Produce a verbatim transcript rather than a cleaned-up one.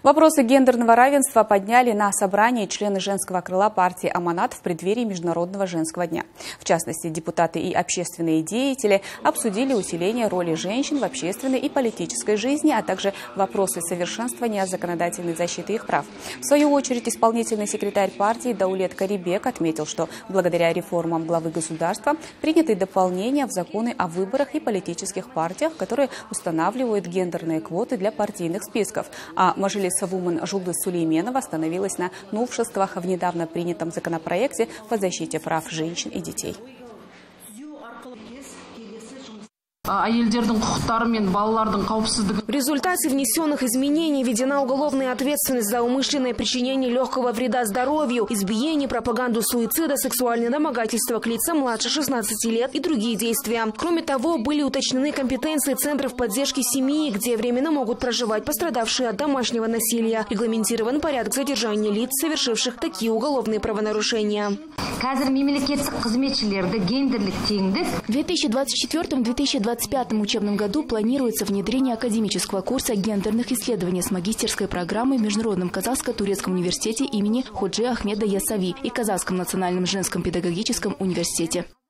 Вопросы гендерного равенства подняли на собрании члены женского крыла партии «Аманат» в преддверии Международного женского дня. В частности, депутаты и общественные деятели обсудили усиление роли женщин в общественной и политической жизни, а также вопросы совершенствования законодательной защиты их прав. В свою очередь, исполнительный секретарь партии Даулет Карибек отметил, что благодаря реформам главы государства приняты дополнения в законы о выборах и политических партиях, которые устанавливают гендерные квоты для партийных списков. А Мажилис Вумен Жулдыз Сулейменова остановилась на новшествах в недавно принятом законопроекте по защите прав женщин и детей. В результате внесенных изменений введена уголовная ответственность за умышленное причинение легкого вреда здоровью, избиение, пропаганду суицида, сексуальное домогательство к лицам младше шестнадцати лет и другие действия. Кроме того, были уточнены компетенции центров поддержки семьи, где временно могут проживать пострадавшие от домашнего насилия. Регламентирован порядок задержания лиц, совершивших такие уголовные правонарушения. В две тысячи двадцать четвёртом — две тысячи двадцать пятом учебном году планируется внедрение академического курса гендерных исследований с магистерской программой в Международном казахско-турецком университете имени Ходжи Ахмеда Ясави и Казахском национальном женском педагогическом университете.